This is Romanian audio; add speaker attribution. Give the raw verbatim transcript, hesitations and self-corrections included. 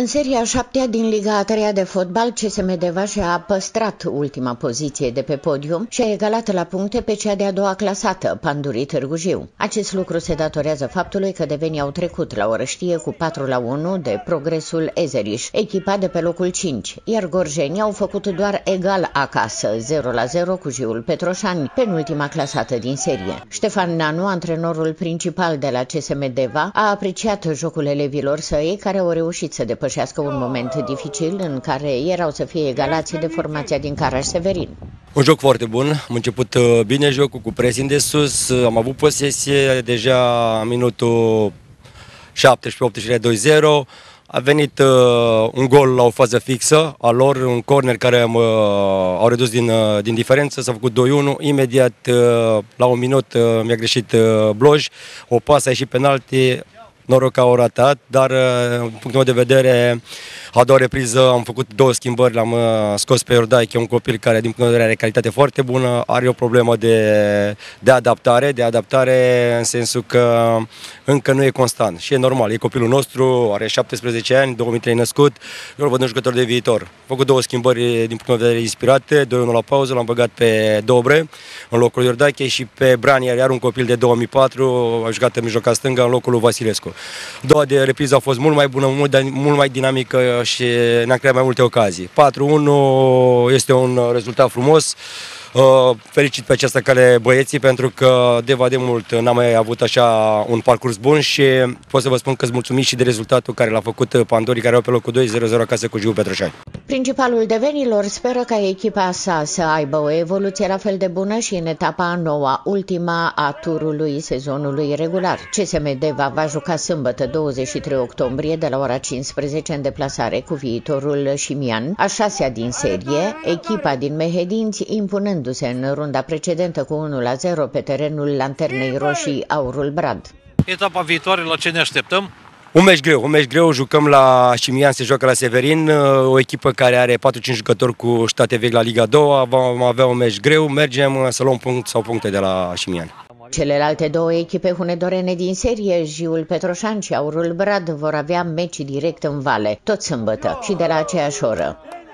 Speaker 1: În seria a șaptea din Liga a treia de fotbal, C S M Deva și-a păstrat ultima poziție de pe podium și a egalat la puncte pe cea de-a doua clasată, Pandurii Târgu Jiu. Acest lucru se datorează faptului că devenii au trecut la orăștie cu patru la unu de Progresul Ezeriș, echipa de pe locul cinci, iar gorjenii au făcut doar egal acasă, zero la zero cu Jiul Petroșani, penultima clasată din serie. Ștefan Nanu, antrenorul principal de la C S M Deva, a apreciat jocul elevilor săi care au reușit să depășească un moment dificil în care erau să fie egalați de formația din Caraș-Severin.
Speaker 2: Un joc foarte bun, am început bine jocul cu pressing de sus, am avut posesie, deja minutul șaptesprezece optsprezece doi zero, a venit uh, un gol la o fază fixă a lor, un corner care uh, au redus din, uh, din diferență, s-a făcut doi unu, imediat uh, la un minut uh, mi-a greșit uh, Bloj, o pasă a ieșit penalti. Noroc că au ratat, dar din punctul meu de vedere, a doua repriză am făcut două schimbări, l-am scos pe Iordaiche, un copil care din punctul meu de vedere are calitate foarte bună, are o problemă de, de adaptare, de adaptare în sensul că încă nu e constant și e normal, e copilul nostru, are șaptesprezece ani, două mii trei născut, eu îl văd un jucător de viitor. Am făcut două schimbări din punctul meu de vedere inspirate, doi unu la pauză, l-am băgat pe Dobre în locul lui Iordaiche și pe Brani, iar un copil de două mii patru, a jucat în mijloca stângă în locul lui Vasilescu. Doua de repriză a fost mult mai bună, mult, mult mai dinamică și ne-am creat mai multe ocazii. patru unu este un rezultat frumos. Felicit pe această cale băieții pentru că Deva de mult n-am mai avut așa un parcurs bun și pot să vă spun că îți mulțumim și de rezultatul care l-a făcut Pandurii, care au pe locul doi, zero zero acasă cu Jiu Petroșani.
Speaker 1: Principalul devenilor speră ca echipa sa să aibă o evoluție la fel de bună și în etapa a noua, ultima a turului sezonului regular. C S M Deva va juca sâmbătă douăzeci și trei octombrie de la ora cincisprezece în deplasare cu Viitorul Șimian, a șasea din serie, echipa din Mehedinți impunând în runda precedentă cu unu la zero pe terenul Lanternei Roșii Aurul Brad.
Speaker 3: Etapa viitoare, la ce ne așteptăm?
Speaker 2: Un meci greu, un meci greu, jucăm la Șimian, se joacă la Severin, o echipă care are patru cinci jucători cu state vechi la Liga a doua, vom avea un meci greu, mergem să luăm punct sau puncte de la Șimian.
Speaker 1: Celelalte două echipe hunedorene din serie, Jiul Petroșani și Aurul Brad, vor avea meci direct în Vale, tot sâmbătă și de la aceeași oră.